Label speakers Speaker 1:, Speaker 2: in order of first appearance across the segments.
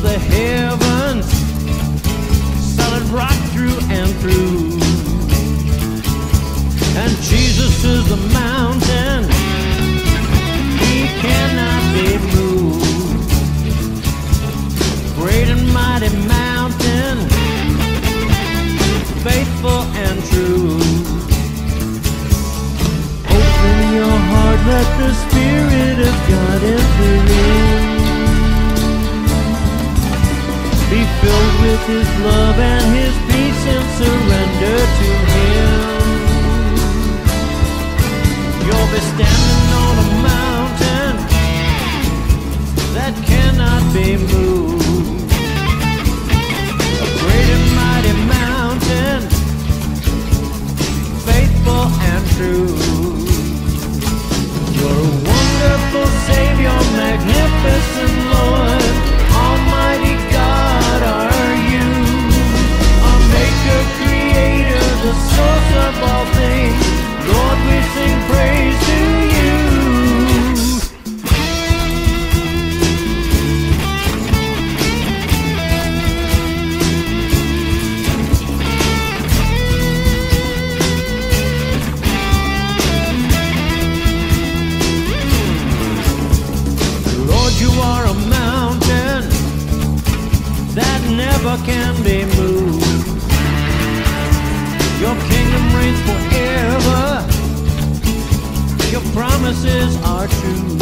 Speaker 1: the heavens, solid rock through and through. And Jesus is the mountain, he cannot be moved. Great and mighty mountain, faithful and true. Open your heart, let the Spirit of God enter in. Be filled with his love and his peace and surrender to him. You'll be standing on a mountain that cannot be moved. A great and mighty mountain, faithful and true. You're a wonderful Savior, magnificent Lord, Almighty God are you. Our Maker, Creator, the source of all things, Lord, we sing praise to you. Lord, you are a mountain that never can be moved. Your kingdom reigns forever, your promises are true.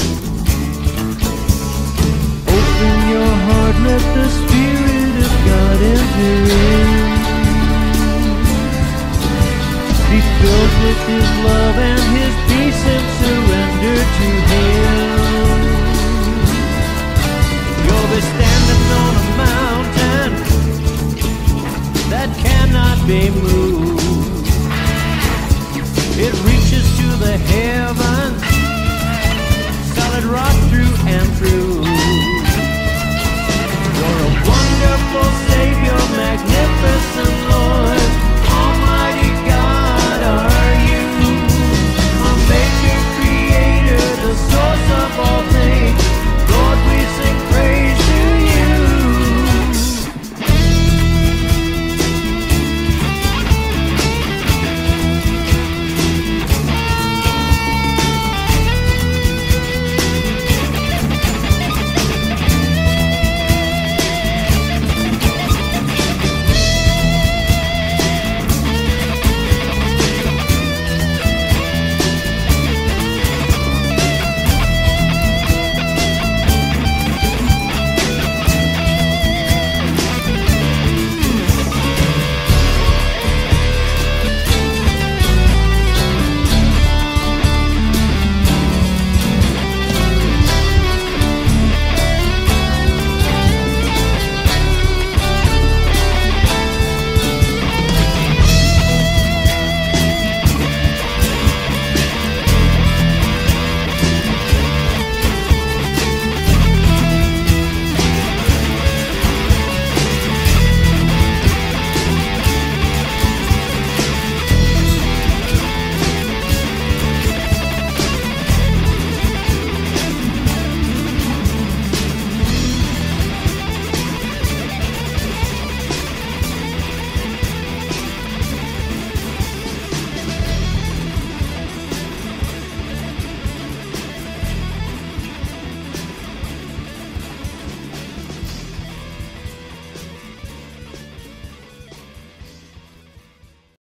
Speaker 1: Open your heart, let the Spirit of God enter in. Be filled with his love and his peace and surrender to him. You'll be standing on a mountain that cannot be moved.